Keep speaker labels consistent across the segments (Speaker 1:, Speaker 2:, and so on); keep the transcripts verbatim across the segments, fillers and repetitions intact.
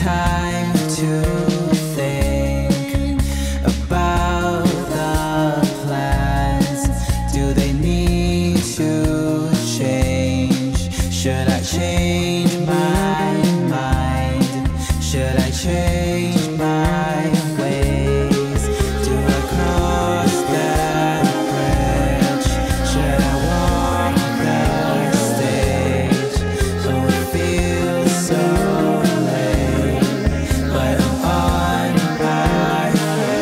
Speaker 1: time to think about the plans. Do they need to change? Should I change my mind? Should I change my ways? Do I cross that bridge? Should I walk the stage? Oh, it feels so late, but I'm on my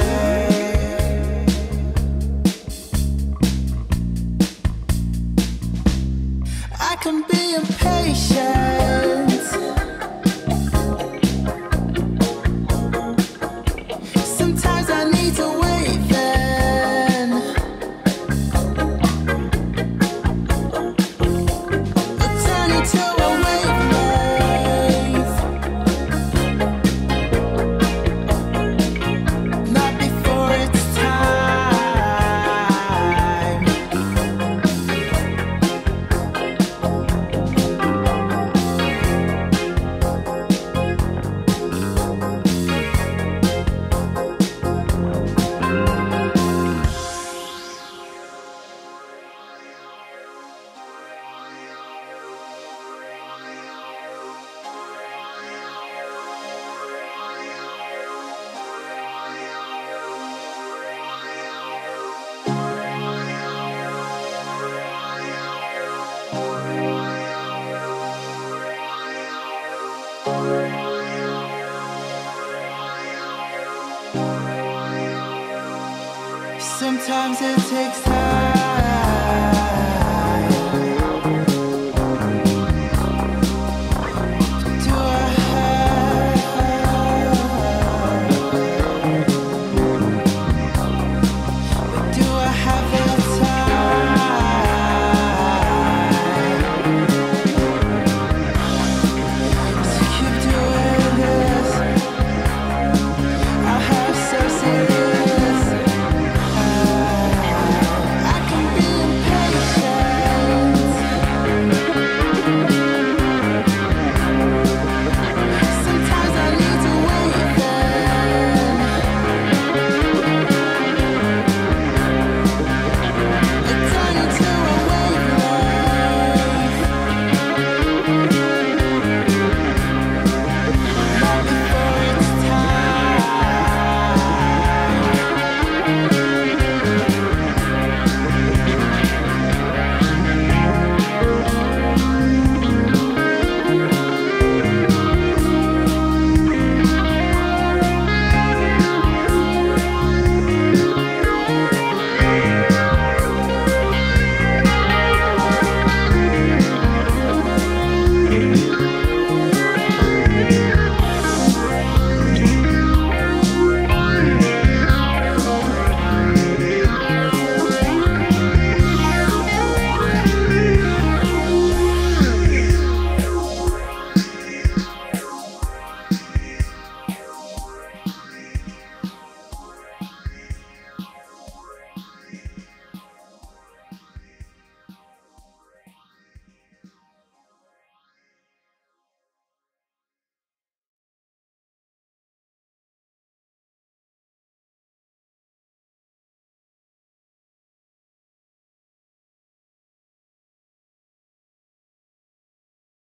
Speaker 1: way. I can be impatient. Sometimes I need to wait then. I'll turn into a wave, not before it's time. Sometimes it takes time.